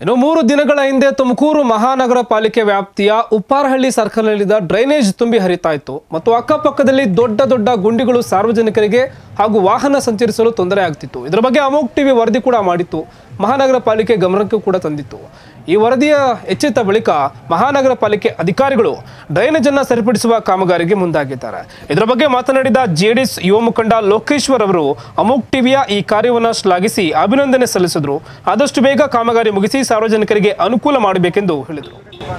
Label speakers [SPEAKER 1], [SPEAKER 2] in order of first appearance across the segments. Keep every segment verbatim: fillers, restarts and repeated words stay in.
[SPEAKER 1] ಇನ್ನು ಮೂರು ದಿನಗಳ ಹಿಂದೆ ತುಮಕೂರು ಮಹಾನಗರ ಪಾಲಿಕೆ ವ್ಯಾಪ್ತಿಯ ಉಪ್ಪಾರಹಳ್ಳಿ ಸರ್ಕಲ್ನಲ್ಲಿದ್ದ ಡ್ರೈನೇಜ್ ತುಂಬಿ ಹರಿತಾ ಇತ್ತು ಮತ್ತು ಅಕ್ಕಪಕ್ಕದಲ್ಲಿ ದೊಡ್ಡ ದೊಡ್ಡ ಗುಂಡಿಗಳು ಸಾರ್ವಜನಿಕರಿಗೆ ಹಾಗೂ ವಾಹನ ಸಂಚರಿಸಲು ತೊಂದರೆ ಆಗ್ತಿತ್ತು. ಇದರ ಬಗ್ಗೆ ಅಮೋಕ್ ಟಿವಿ ವರದಿ ಕೂಡ ಮಾಡಿತ್ತು, ಮಹಾನಗರ ಪಾಲಿಕೆ ಗಮನಕ್ಕೂ ಕೂಡ ತಂದಿತ್ತು. ಈ ವರದಿಯ ಎಚ್ಚೆತ್ತ ಬಳಿಕ ಮಹಾನಗರ ಪಾಲಿಕೆ ಅಧಿಕಾರಿಗಳು ಡ್ರೈನೇಜ್ ಅನ್ನು ಸರಿಪಡಿಸುವ ಕಾಮಗಾರಿಗೆ ಮುಂದಾಗಿದ್ದಾರೆ. ಇದರ ಬಗ್ಗೆ ಮಾತನಾಡಿದ ಜೆಡಿಎಸ್ ಯುವ ಮುಖಂಡ ಲೋಕೇಶ್ವರ್ ಅವರು ಅಮೋಕ್ ಟಿವಿಯ ಈ ಕಾರ್ಯವನ್ನು ಶ್ಲಾಘಿಸಿ ಅಭಿನಂದನೆ ಸಲ್ಲಿಸಿದರು. ಆದಷ್ಟು ಬೇಗ ಕಾಮಗಾರಿ ಮುಗಿಸಿ ಸಾರ್ವಜನಿಕರಿಗೆ ಅನುಕೂಲ ಮಾಡಬೇಕೆಂದು ಹೇಳಿದರು.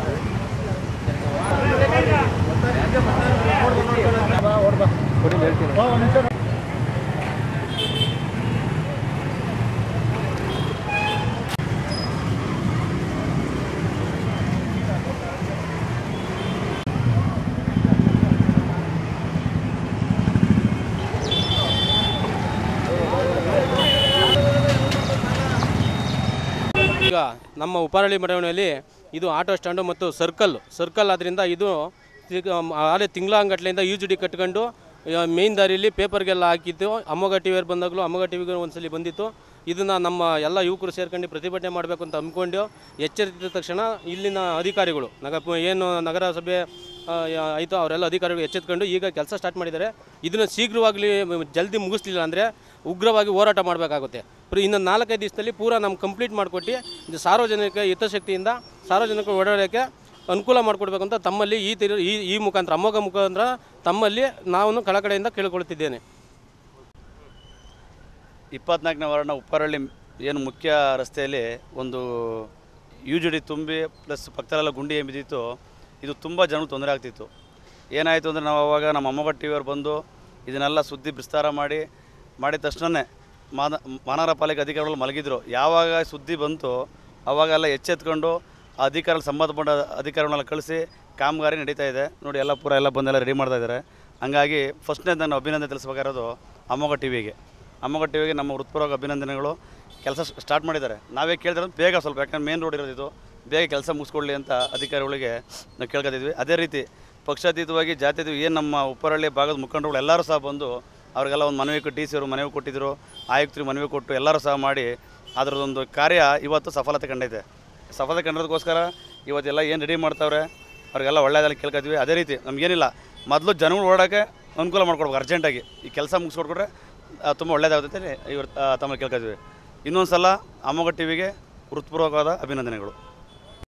[SPEAKER 2] ಈಗ ನಮ್ಮ ಉಪ್ಪಾರಹಳ್ಳಿ ಬಡಾವಣೆಯಲ್ಲಿ ಇದು ಆಟೋ ಸ್ಟ್ಯಾಂಡು ಮತ್ತು ಸರ್ಕಲ್ ಸರ್ಕಲ್ ಆದ್ದರಿಂದ ಇದು ಆಲೆ ತಿಂಗಳಂಗಟ್ಲೆಯಿಂದ ಯು ಜಿ ಡಿ ಕಟ್ಕೊಂಡು ಮೇನ್ ದಾರಿಯಲ್ಲಿ ಪೇಪರ್ಗೆಲ್ಲ ಹಾಕಿತ್ತು. ಅಮೋಘ ಟಿ ವಿಯವ್ರು ಬಂದಾಗಲೂ ಅಮೋಘ ಟಿ ವಿಗೂ ಒಂದ್ಸಲಿ ಬಂದಿತ್ತು. ಇದನ್ನು ನಮ್ಮ ಎಲ್ಲ ಯುವಕರು ಸೇರ್ಕೊಂಡು ಪ್ರತಿಭಟನೆ ಮಾಡಬೇಕು ಅಂತ ಅಂದ್ಕೊಂಡು ಎಚ್ಚರಿಸಿದ ತಕ್ಷಣ ಇಲ್ಲಿನ ಅಧಿಕಾರಿಗಳು ನಗ ಏನು ನಗರಸಭೆ ಆಯಿತು ಅವರೆಲ್ಲ ಅಧಿಕಾರಿಗಳು ಎಚ್ಚೆತ್ಕೊಂಡು ಈಗ ಕೆಲಸ ಸ್ಟಾರ್ಟ್ ಮಾಡಿದ್ದಾರೆ. ಇದನ್ನು ಶೀಘ್ರವಾಗಲಿ ಜಲ್ದಿ ಮುಗಿಸ್ಲಿಲ್ಲ ಅಂದರೆ ಉಗ್ರವಾಗಿ ಹೋರಾಟ ಮಾಡಬೇಕಾಗುತ್ತೆ. ಇನ್ನು ನಾಲ್ಕೈದು ದಿವಸದಲ್ಲಿ ಪೂರಾ ನಮ್ಮ ಕಂಪ್ಲೀಟ್ ಮಾಡಿಕೊಟ್ಟು ಇದು ಸಾರ್ವಜನಿಕ ಹಿತಾಸಕ್ತಿಯಿಂದ ಸಾರ್ವಜನಿಕರು ಓಡಾಡೋಕ್ಕೆ ಅನುಕೂಲ ಮಾಡಿಕೊಡ್ಬೇಕು ಅಂತ ತಮ್ಮಲ್ಲಿ ಈ ತಿ ಈ ಈ ಮುಖಾಂತರ ಅಮೋಘ ಮುಖಾಂತರ ತಮ್ಮಲ್ಲಿ ನಾನು ಕಳಕಡೆಯಿಂದ ಕೇಳಿಕೊಳ್ತಿದ್ದೇನೆ.
[SPEAKER 3] ಇಪ್ಪತ್ನಾಲ್ಕನೇ ವಾರ್ಡ್ನ ಉಪ್ಪಾರಹಳ್ಳಿ ಏನು ಮುಖ್ಯ ರಸ್ತೆಯಲ್ಲಿ ಒಂದು ಯು ಜಿ ಡಿ ತುಂಬಿ ಪ್ಲಸ್ ಪಕ್ಕದಲ್ಲೆಲ್ಲ ಗುಂಡಿ ಬಿದ್ದಿತ್ತು. ಇದು ತುಂಬ ಜನಕ್ಕೆ ತೊಂದರೆ ಆಗ್ತಿತ್ತು. ಏನಾಯಿತು ಅಂದರೆ ನಾವು ಅವಾಗ ನಮ್ಮ ಅಮೋಘ ಟಿ ವಿಯವ್ರು ಬಂದು ಇದನ್ನೆಲ್ಲ ಸುದ್ದಿ ವಿಸ್ತಾರ ಮಾಡಿ ಮಾಡಿದ ತಕ್ಷಣವೇ ಮಾನ ಮಹಾನಗರ ಪಾಲಿಕೆ ಅಧಿಕಾರಿಗಳು ಮಲಗಿದ್ರು. ಯಾವಾಗ ಸುದ್ದಿ ಬಂತು ಆವಾಗೆಲ್ಲ ಎಚ್ಚೆತ್ಕೊಂಡು ಆ ಅಧಿಕಾರಿಗಳು ಸಂಬಂಧಪಟ್ಟ ಅಧಿಕಾರಿಗಳನ್ನೆಲ್ಲ ಕಳಿಸಿ ಕಾಮಗಾರಿ ನಡೀತಾ ಇದೆ. ನೋಡಿ ಎಲ್ಲ ಪೂರ ಎಲ್ಲ ಬಂದೆಲ್ಲ ರೆಡಿ ಮಾಡ್ತಾ ಇದ್ದಾರೆ. ಹಂಗಾಗಿ ಫಸ್ಟ್ನೇ ನಾನು ಅಭಿನಂದನೆ ತಿಳಿಸ್ಬೇಕಾಗಿರೋದು ಅಮೋಘ ಟಿ ವಿಗೆ ಅಮೋಘ ಟಿ ವಿಗೆ ನಮ್ಮ ಹೃತ್ಪೂರ್ವಕ ಅಭಿನಂದನೆಗಳು. ಕೆಲಸ ಸ್ಟಾರ್ಟ್ ಮಾಡಿದ್ದಾರೆ. ನಾವೇ ಕೇಳ್ತಾರೆ ಬೇಗ ಸ್ವಲ್ಪ, ಯಾಕಂದ್ರೆ ಮೇನ್ ರೋಡ್ ಇರೋದಿದ್ದು ಬೇಗ ಕೆಲಸ ಮುಗಿಸ್ಕೊಳ್ಳಿ ಅಂತ ಅಧಿಕಾರಿಗಳಿಗೆ ನಾವು ಕೇಳ್ಕೊತಿದ್ವಿ. ಅದೇ ರೀತಿ ಪಕ್ಷಾತೀತವಾಗಿ ಜಾತ್ಯತೀತ ಏನು ನಮ್ಮ ಉಪ್ಪಾರಹಳ್ಳಿ ಭಾಗದ ಮುಖಂಡರುಗಳು ಎಲ್ಲರೂ ಸಹ ಬಂದು ಅವ್ರಿಗೆಲ್ಲ ಒಂದು ಮನವಿ ಕೊಟ್ಟು ಡಿ ಸಿ ಅವರು ಮನವಿ ಕೊಟ್ಟಿದ್ದರು, ಆಯುಕ್ತರು ಮನವಿ ಕೊಟ್ಟು ಎಲ್ಲರೂ ಸಹ ಮಾಡಿ ಅದರದೊಂದು ಕಾರ್ಯ ಇವತ್ತು ಸಫಲತೆ ಕಂಡೈತೆ. ಸಫಲತೆ ಕಂಡೋದಕ್ಕೋಸ್ಕರ ಇವತ್ತೆಲ್ಲ ಏನು ರೆಡಿ ಮಾಡ್ತಾವ್ರೆ ಅವ್ರಿಗೆಲ್ಲ ಒಳ್ಳೆಯದಲ್ಲಿ ಕೇಳ್ಕೊತೀವಿ. ಅದೇ ರೀತಿ ನಮಗೇನಿಲ್ಲ, ಮೊದಲು ಜನಗಳು ಓಡೋಕ್ಕೆ ಅನುಕೂಲ ಮಾಡ್ಕೊಡ್ಬೇಕು. ಅರ್ಜೆಂಟಾಗಿ ಈ ಕೆಲಸ ಮುಗಿಸ್ಕೊಟ್ಕೊಟ್ರೆ ತುಂಬ ಒಳ್ಳೆಯದಾಗುತ್ತೆ ಇವರು ತಮ್ಮ ಕೇಳ್ಕೊತೀವಿ. ಇನ್ನೊಂದು ಸಲ ಅಮೋಘ ಟಿ ವಿಗೆ ಹೃತ್ಪೂರ್ವಕವಾದ ಅಭಿನಂದನೆಗಳು.